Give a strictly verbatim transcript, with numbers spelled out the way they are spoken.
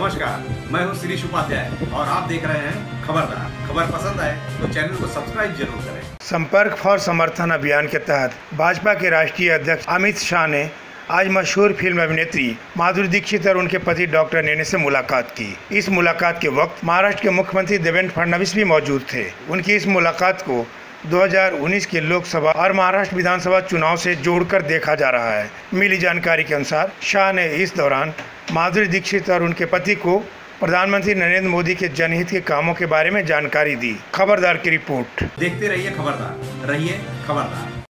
नमस्कार, मैं हूं श्रीश उपाध्याय और आप देख रहे हैं खबरदार। खबर पसंद आए तो चैनल को सब्सक्राइब जरूर करें। संपर्क फॉर समर्थन अभियान के तहत भाजपा के राष्ट्रीय अध्यक्ष अमित शाह ने आज मशहूर फिल्म अभिनेत्री माधुरी दीक्षित और उनके पति डॉक्टर नेने से मुलाकात की। इस मुलाकात के वक्त महाराष्ट्र के मुख्यमंत्री देवेंद्र फडणवीस भी मौजूद थे। उनकी इस मुलाकात को दो हज़ार उन्नीस के लोकसभा और महाराष्ट्र विधानसभा चुनाव से जोड़कर देखा जा रहा है। मिली जानकारी के अनुसार शाह ने इस दौरान माधुरी दीक्षित और उनके पति को प्रधानमंत्री नरेंद्र मोदी के जनहित के कामों के बारे में जानकारी दी। खबरदार की रिपोर्ट। देखते रहिए खबरदार, रहिए खबरदार।